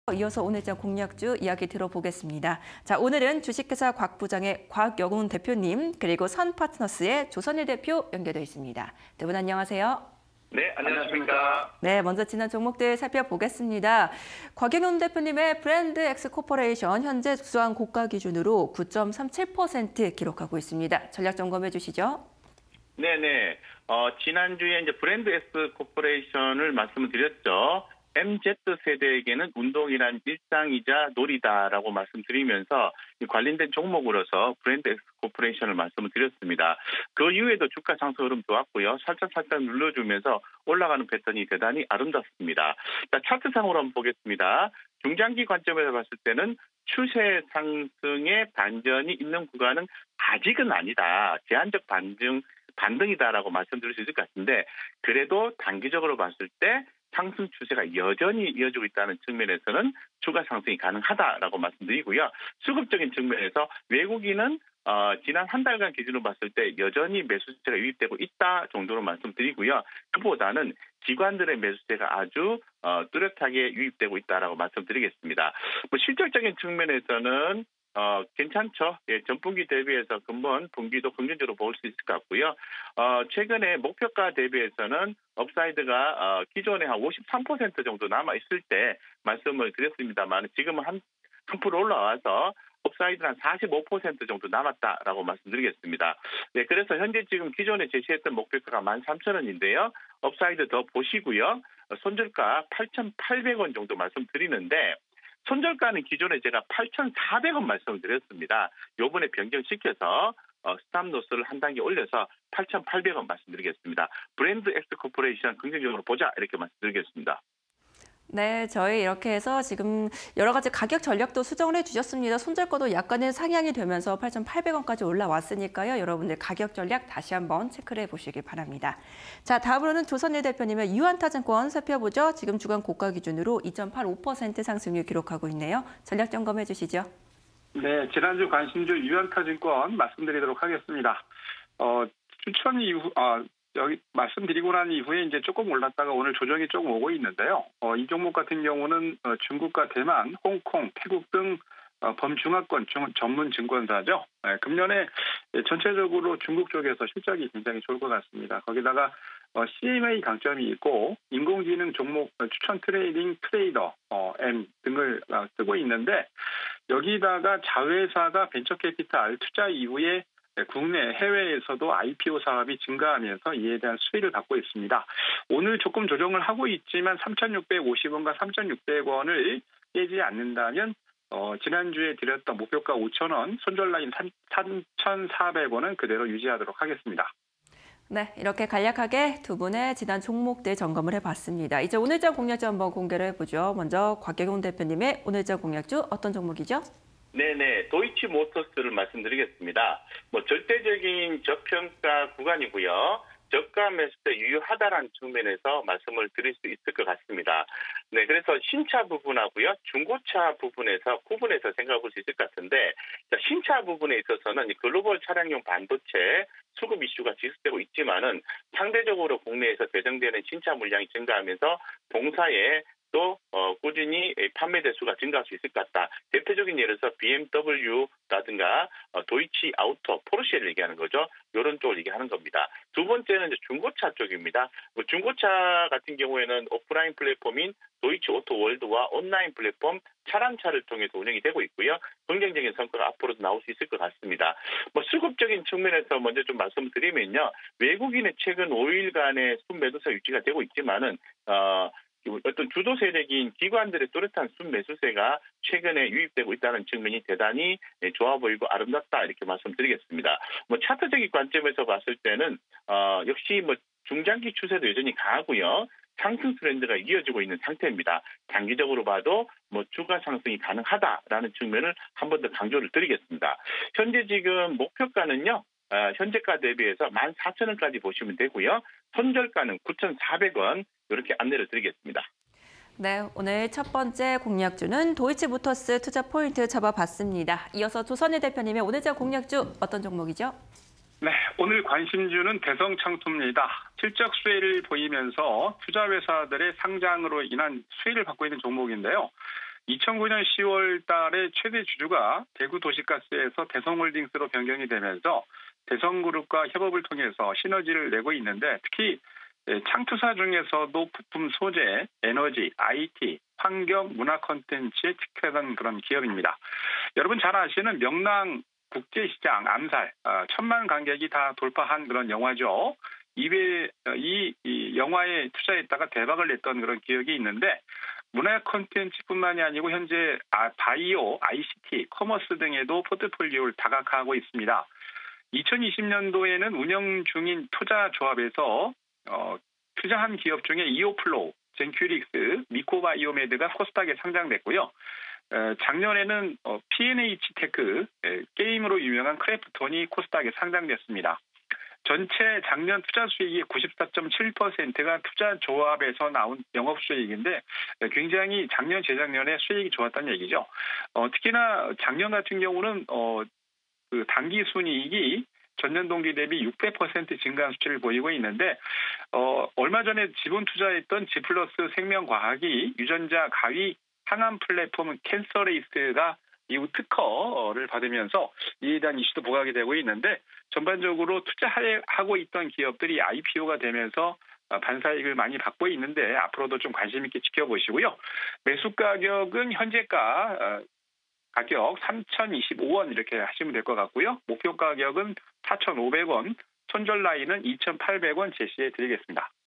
이어서 오늘장 공략주 이야기 들어보겠습니다. 자, 오늘은 주식회사 곽부장의 곽영훈 대표님 그리고 선파트너스의 조선일 대표 연결되어 있습니다. 두 분 안녕하세요. 네, 안녕하십니까. 네, 먼저 지난 종목들 살펴보겠습니다. 곽영훈 대표님의 브랜드 X 코퍼레이션 현재 주수한 고가 기준으로 9.37% 기록하고 있습니다. 전략 점검해 주시죠. 네네. 지난주에 이제 브랜드 X 코퍼레이션을 말씀을 드렸죠. MZ세대에게는 운동이란 일상이자 놀이다라고 말씀드리면서 관련된 종목으로서 브랜드 X 코퍼레이션을 말씀을 드렸습니다. 그 이후에도 주가 상승 흐름 좋았고요. 살짝 눌러주면서 올라가는 패턴이 대단히 아름답습니다. 자, 차트상으로 한번 보겠습니다. 중장기 관점에서 봤을 때는 추세 상승의 반전이 있는 구간은 아직은 아니다. 제한적 반등이다라고 말씀드릴 수 있을 것 같은데, 그래도 단기적으로 봤을 때 상승 추세가 여전히 이어지고 있다는 측면에서는 추가 상승이 가능하다라고 말씀드리고요. 수급적인 측면에서 외국인은 지난 한 달간 기준으로 봤을 때 여전히 매수세가 유입되고 있다 정도로 말씀드리고요. 그보다는 기관들의 매수세가 아주 뚜렷하게 유입되고 있다라고 말씀드리겠습니다. 실질적인 측면에서는 괜찮죠. 예, 전분기 대비해서 근본 분기도 긍정적으로 볼 수 있을 것 같고요. 최근에 목표가 대비해서는 업사이드가 기존에 한 53% 정도 남아 있을 때 말씀을 드렸습니다만 지금은 한 프로 올라와서 업사이드는 한 45% 정도 남았다라고 말씀드리겠습니다. 네, 그래서 현재 지금 기존에 제시했던 목표가가 13,000원인데요. 업사이드 더 보시고요. 손절가 8,800원 정도 말씀드리는데 손절가는 기존에 제가 8,400원 말씀을 드렸습니다. 요번에 변경시켜서 스탑로스를 한 단계 올려서 8,800원 말씀드리겠습니다. 브랜드 X 코퍼레이션 긍정적으로 보자 이렇게 말씀드리겠습니다. 네, 저희 이렇게 해서 지금 여러 가지 가격 전략도 수정을 해주셨습니다. 손절가도 약간의 상향이 되면서 8,800원까지 올라왔으니까요. 여러분들 가격 전략 다시 한번 체크를 해보시기 바랍니다. 자, 다음으로는 조선일 대표님의 유한타증권 살펴보죠. 지금 주간 고가 기준으로 2.85% 상승률 기록하고 있네요. 전략 점검해 주시죠. 네, 지난주 관심주 유한타증권 말씀드리도록 하겠습니다. 추천 이후 여기 말씀드리고 난 이후에 이제 조금 올랐다가 오늘 조정이 조금 오고 있는데요. 이 종목 같은 경우는 중국과 대만, 홍콩, 태국 등 범중화권 전문 증권사죠. 네, 금년에 전체적으로 중국 쪽에서 실적이 굉장히 좋을 것 같습니다. 거기다가 CMA 강점이 있고 인공지능 종목 추천 트레이딩 트레이더 M 등을 쓰고 있는데 여기다가 자회사가 벤처캐피탈 투자 이후에 국내, 해외에서도 IPO 사업이 증가하면서 이에 대한 수혜를 받고 있습니다. 오늘 조금 조정을 하고 있지만 3,650원과 3,600원을 깨지 않는다면 지난주에 드렸던 목표가 5,000원, 손절라인 3,400원은 그대로 유지하도록 하겠습니다. 네, 이렇게 간략하게 두 분의 지난 종목들 점검을 해봤습니다. 이제 오늘장 공략주 한번 공개를 해보죠. 먼저 곽영훈 대표님의 오늘장 공략주 어떤 종목이죠? 네네, 도이치모터스를 말씀드리겠습니다. 절대적인 저평가 구간이고요. 저가 매수세 유효하다라는 측면에서 말씀을 드릴 수 있을 것 같습니다. 네, 그래서 신차 부분하고요, 중고차 부분에서 구분해서 생각해 볼 수 있을 것 같은데, 신차 부분에 있어서는 글로벌 차량용 반도체 수급 이슈가 지속되고 있지만은 상대적으로 국내에서 배정되는 신차 물량이 증가하면서 동사에 또 꾸준히 판매 대수가 증가할 수 있을 것 같다. 대표적인 예로서 BMW라든가 도이치 아우토, 포르쉐를 얘기하는 거죠. 이런 쪽을 얘기하는 겁니다. 두 번째는 이제 중고차 쪽입니다. 중고차 같은 경우에는 오프라인 플랫폼인 도이치 오토 월드와 온라인 플랫폼 차람차를 통해서 운영이 되고 있고요. 긍정적인 성과가 앞으로도 나올 수 있을 것 같습니다. 수급적인 측면에서 먼저 좀 말씀드리면요. 외국인의 최근 5일간의 순매도세 유지가 되고 있지만은 어떤 주도 세력인 기관들의 또렷한 순매수세가 최근에 유입되고 있다는 측면이 대단히 좋아 보이고 아름답다 이렇게 말씀드리겠습니다. 차트적인 관점에서 봤을 때는 역시 중장기 추세도 여전히 강하고요. 상승 트렌드가 이어지고 있는 상태입니다. 단기적으로 봐도 주가 상승이 가능하다라는 측면을 한 번 더 강조를 드리겠습니다. 현재 지금 목표가는요. 현재가 대비해서 14,000원까지 보시면 되고요. 손절가는 9,400원 이렇게 안내를 드리겠습니다. 네, 오늘 첫 번째 공략주는 도이치모터스 투자 포인트 잡아봤습니다. 이어서 조선일 대표님의 오늘장 공략주 어떤 종목이죠? 네, 오늘 관심주는 대성창투입니다. 실적 수혜를 보이면서 투자회사들의 상장으로 인한 수혜를 받고 있는 종목인데요. 2009년 10월 달에 최대 주주가 대구 도시가스에서 대성홀딩스로 변경이 되면서 대성그룹과 협업을 통해서 시너지를 내고 있는데 특히 창투사 중에서도 부품 소재, 에너지, IT, 환경, 문화 콘텐츠에 특화된 그런 기업입니다. 여러분 잘 아시는 명랑 국제시장 암살, 1,000만 관객이 다 돌파한 그런 영화죠. 이 영화에 투자했다가 대박을 냈던 그런 기억이 있는데 문화 콘텐츠뿐만이 아니고 현재 바이오, ICT, 커머스 등에도 포트폴리오를 다각화하고 있습니다. 2020년도에는 운영 중인 투자조합에서 투자한 기업 중에 이오플로우, 젠큐릭스, 미코바이오메드가 코스닥에 상장됐고요. 작년에는 P&H 테크, 게임으로 유명한 크래프톤이 코스닥에 상장됐습니다. 전체 작년 투자 수익의 94.7%가 투자 조합에서 나온 영업 수익인데 굉장히 작년 재작년에 수익이 좋았다는 얘기죠. 특히나 작년 같은 경우는 그 당기 순이익이 전년 동기 대비 600% 증가한 수치를 보이고 있는데 얼마 전에 지분 투자했던 지플러스 생명과학이 유전자 가위 항암 플랫폼 캔서레이스가 이후 특허를 받으면서 이에 대한 이슈도 부각이 되고 있는데 전반적으로 투자하고 있던 기업들이 IPO가 되면서 반사이익을 많이 받고 있는데 앞으로도 좀 관심 있게 지켜보시고요. 매수 가격은 현재가 가격 3,025원 이렇게 하시면 될 것 같고요. 목표 가격은 4,500원, 손절 라인은 2,800원 제시해 드리겠습니다.